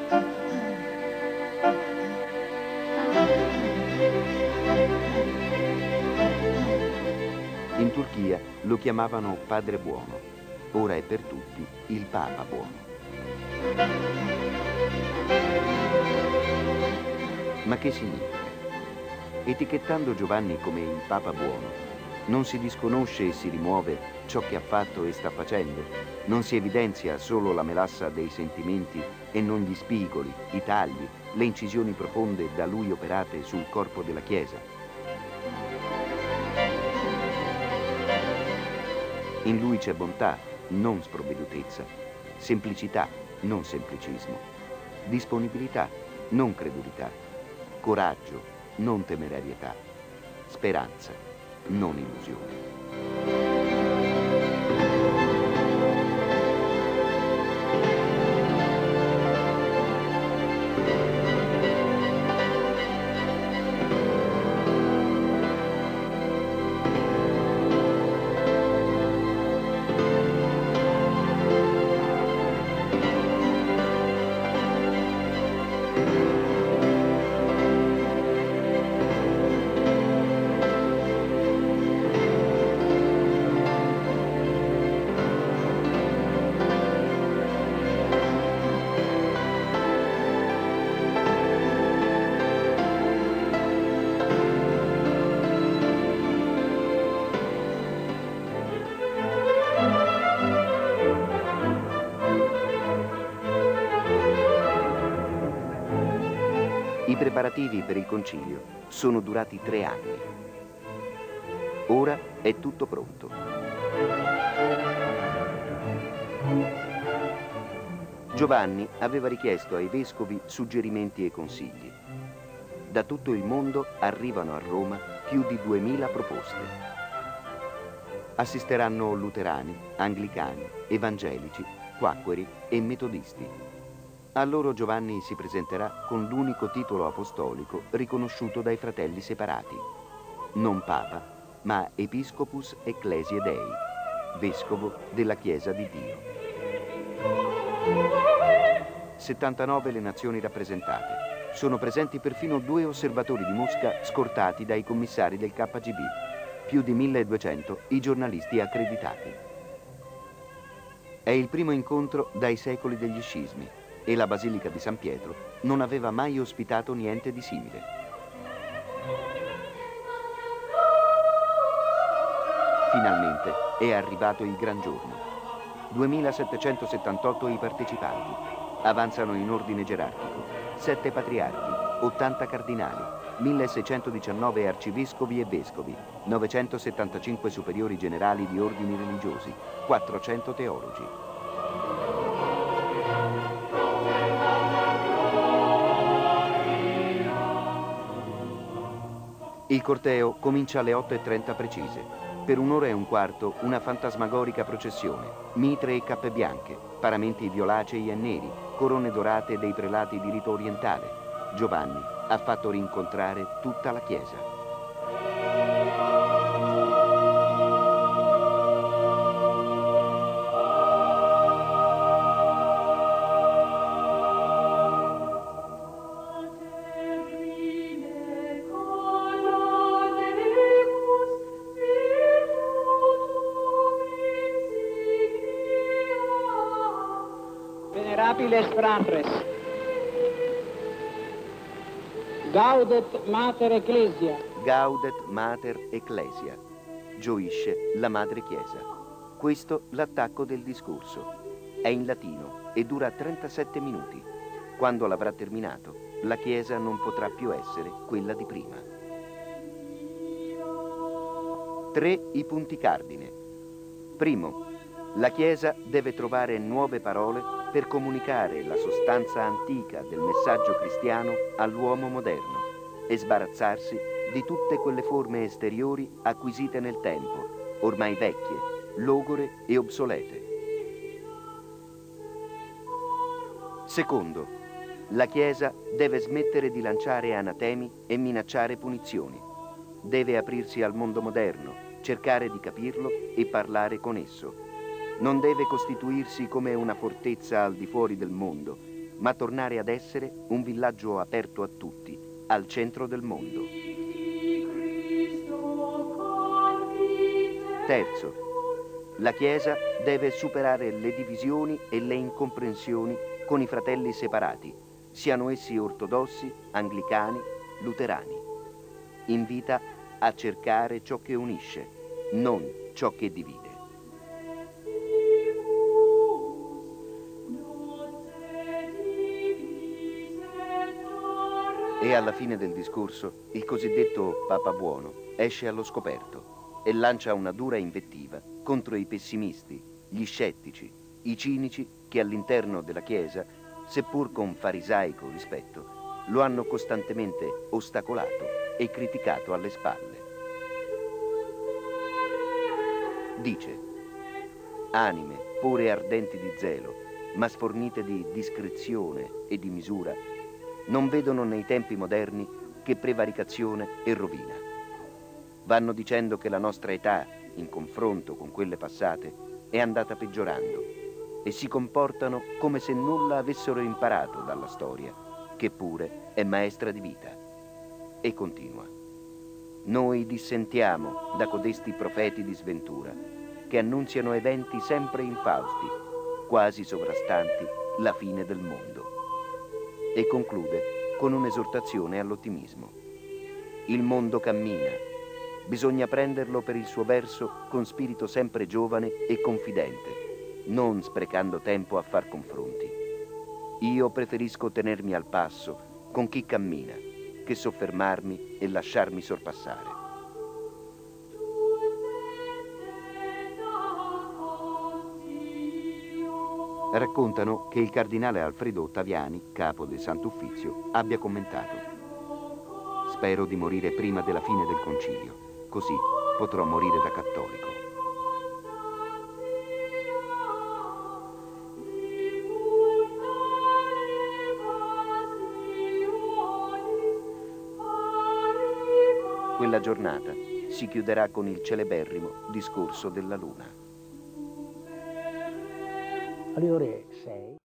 In Turchia lo chiamavano Padre Buono, ora è per tutti il Papa Buono. Ma che significa? Etichettando Giovanni come il Papa Buono, non si disconosce e si rimuove ciò che ha fatto e sta facendo, non si evidenzia solo la melassa dei sentimenti e non gli spigoli, i tagli, le incisioni profonde da lui operate sul corpo della Chiesa. In lui c'è bontà, non sprovvedutezza, semplicità, non semplicismo, disponibilità, non credulità, coraggio, non temerarietà, speranza, non illusione. I preparativi per il concilio sono durati 3 anni. Ora è tutto pronto. Giovanni aveva richiesto ai vescovi suggerimenti e consigli. Da tutto il mondo arrivano a Roma più di 2000 proposte. Assisteranno luterani, anglicani, evangelici, quacqueri e metodisti. A loro Giovanni si presenterà con l'unico titolo apostolico riconosciuto dai fratelli separati. Non Papa, ma Episcopus Ecclesiae Dei, vescovo della Chiesa di Dio. 79 le nazioni rappresentate. Sono presenti perfino 2 osservatori di Mosca scortati dai commissari del KGB. Più di 1200 i giornalisti accreditati. È il primo incontro dai secoli degli scismi e la Basilica di San Pietro non aveva mai ospitato niente di simile. Finalmente è arrivato il gran giorno. 2778 i partecipanti. Avanzano in ordine gerarchico. 7 patriarchi, 80 cardinali, 1619 arcivescovi e vescovi, 975 superiori generali di ordini religiosi, 400 teologi. Il corteo comincia alle 8:30 precise. Per 1 ora e un quarto una fantasmagorica processione, mitre e cappe bianche, paramenti violacei e neri, corone dorate dei prelati di rito orientale. Giovanni ha fatto rincontrare tutta la Chiesa. Venerabiles fratres, Gaudet Mater Ecclesia. Gaudet Mater Ecclesia. Gioisce la Madre Chiesa. Questo l'attacco del discorso. È in latino e dura 37 minuti. Quando l'avrà terminato, la Chiesa non potrà più essere quella di prima. 3 i punti cardine. Primo, la Chiesa deve trovare nuove parole per comunicare la sostanza antica del messaggio cristiano all'uomo moderno e sbarazzarsi di tutte quelle forme esteriori acquisite nel tempo, ormai vecchie, logore e obsolete. Secondo, la Chiesa deve smettere di lanciare anatemi e minacciare punizioni. Deve aprirsi al mondo moderno, cercare di capirlo e parlare con esso. Non deve costituirsi come una fortezza al di fuori del mondo, ma tornare ad essere un villaggio aperto a tutti, al centro del mondo. Terzo, la Chiesa deve superare le divisioni e le incomprensioni con i fratelli separati, siano essi ortodossi, anglicani, luterani. Invita a cercare ciò che unisce, non ciò che divide. E alla fine del discorso, il cosiddetto Papa Buono esce allo scoperto e lancia una dura invettiva contro i pessimisti, gli scettici, i cinici che all'interno della Chiesa, seppur con farisaico rispetto, lo hanno costantemente ostacolato e criticato alle spalle. Dice: anime pure ardenti di zelo, ma sfornite di discrezione e di misura, non vedono nei tempi moderni che prevaricazione e rovina. Vanno dicendo che la nostra età, in confronto con quelle passate, è andata peggiorando e si comportano come se nulla avessero imparato dalla storia, che pure è maestra di vita. E continua: noi dissentiamo da codesti profeti di sventura che annunziano eventi sempre infausti, quasi sovrastanti la fine del mondo. E conclude con un'esortazione all'ottimismo. Il mondo cammina, bisogna prenderlo per il suo verso con spirito sempre giovane e confidente, non sprecando tempo a far confronti. Io preferisco tenermi al passo con chi cammina che soffermarmi e lasciarmi sorpassare. Raccontano che il cardinale Alfredo Ottaviani, capo del Sant'Uffizio, abbia commentato: spero di morire prima della fine del concilio, così potrò morire da cattolico. Quella giornata si chiuderà con il celeberrimo discorso della luna. Alle ore 6